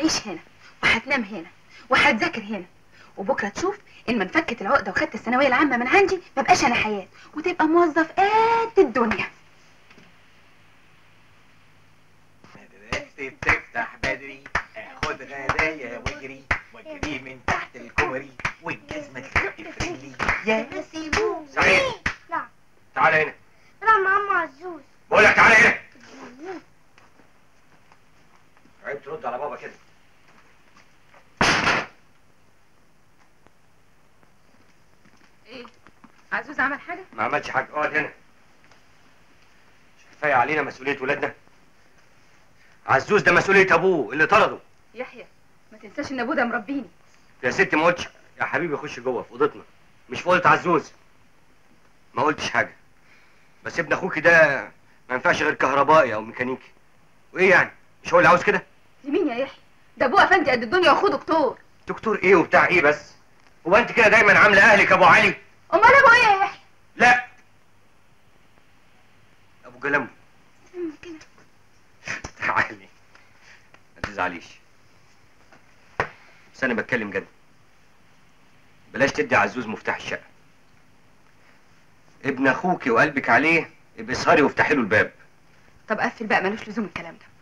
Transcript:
هتعيش هنا وهتنام هنا وهتذاكر هنا، وبكره تشوف ان من فكت العقده وخدت الثانويه العامه من عندي ما بقاش انا حياه، وتبقى موظف قد الدنيا. مدرستي بتفتح بدري، اخد غدايا واجري واجري من تحت الكوبري والجزمه تلف في رجلي يا سيبو. سعيد. نعم. تعال هنا. انا مع عم عزوز. بقول لك تعال هنا. عيب ترد على بابا كده. ايه عزوز عمل حاجه؟ ما عملش حاجه، اقعد هنا. مش كفايه علينا مسؤوليه ولادنا؟ عزوز ده مسؤوليه ابوه اللي طرده. يحيى ما تنساش ان ابوه ده مربيني. يا ستي ما قلتش. يا حبيبي خش جوه في اوضتنا، مش في اوضه عزوز. ما قلتش حاجه، بس ابن اخوكي ده ما ينفعش غير كهربائي او ميكانيكي. وايه يعني؟ مش هو اللي عاوز كده؟ لمين يا يحيى؟ ده ابوه افندي قد الدنيا واخوه دكتور. دكتور ايه وبتاع ايه بس؟ هو انت كده دايما عامله اهلك ابو علي؟ امال ابو ايه يا يحيى؟ لا ابو جلمبو. كده تعالي ما تزعليش، بس انا بتكلم جد. بلاش تدي عزوز مفتاح الشقه. ابن اخوكي وقلبك عليه، ابقي اسهري وافتحي له الباب. طب قفل بقى، ملوش لزوم الكلام ده.